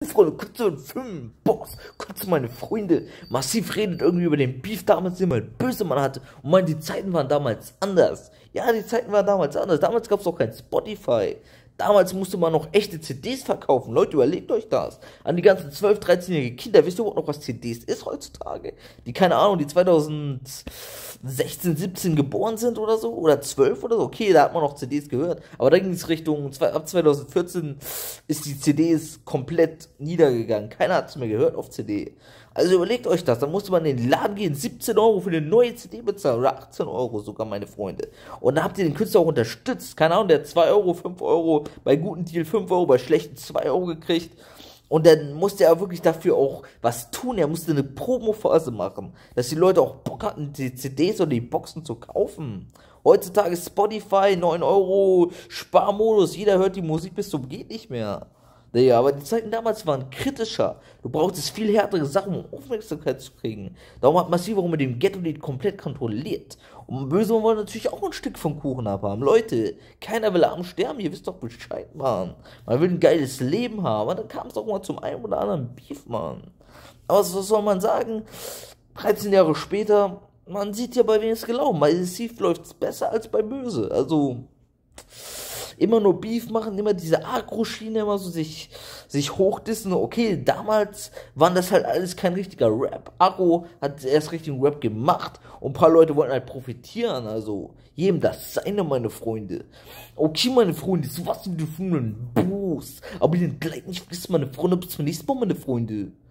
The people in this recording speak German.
Freunde, kurz zu den Filmen, Boss, kurz zu meine Freunde. Massiv redet irgendwie über den Beef damals, den man böse Mann hatte. Und meint, die Zeiten waren damals anders. Ja, die Zeiten waren damals anders. Damals gab es auch kein Spotify. Damals musste man noch echte CDs verkaufen. Leute, überlegt euch das. An die ganzen 12-, 13-jährigen Kinder. Wisst ihr überhaupt noch, was CDs ist heutzutage? Die, keine Ahnung, die 2016, 17 geboren sind oder so. Oder 12 oder so. Okay, da hat man noch CDs gehört. Aber da ging es Richtung, ab 2014 ist die CDs komplett niedergegangen. Keiner hat es mehr gehört auf CD. Also überlegt euch das, da musste man in den Laden gehen, 17 Euro für eine neue CD bezahlen oder 18 Euro sogar, meine Freunde. Und da habt ihr den Künstler auch unterstützt. Keine Ahnung, der hat 2 Euro, 5 Euro, bei guten Deal 5 Euro, bei schlechten 2 Euro gekriegt. Und dann musste er wirklich dafür auch was tun. Er musste eine Promophase machen, dass die Leute auch Bock hatten, die CDs oder die Boxen zu kaufen. Heutzutage Spotify, 9 Euro, Sparmodus, jeder hört die Musik bis zum geht nicht mehr. Naja, aber die Zeiten damals waren kritischer. Du brauchtest viel härtere Sachen, um Aufmerksamkeit zu kriegen. Darum hat Massiv auch mit dem Ghetto-Lied komplett kontrolliert. Und Böse wollen natürlich auch ein Stück vom Kuchen abhaben. Leute, keiner will arm sterben, ihr wisst doch Bescheid, Mann. Man will ein geiles Leben haben. Und dann kam es auch mal zum einen oder anderen Beef, Mann. Aber was soll man sagen? 13 Jahre später, man sieht ja, bei wem es gelaufen. Bei Massiv läuft es besser als bei Böse. Also immer nur Beef machen, immer diese Agro-Schiene, immer so sich hochdissen. Okay, damals waren das halt alles kein richtiger Rap. Agro hat erst richtigen Rap gemacht und ein paar Leute wollten halt profitieren. Also, jedem das seine, meine Freunde. Okay, meine Freunde, so was sind die Freunde? Boost. Aber den gleich nicht vergessen, meine Freunde. Bis zum nächsten Mal, meine Freunde.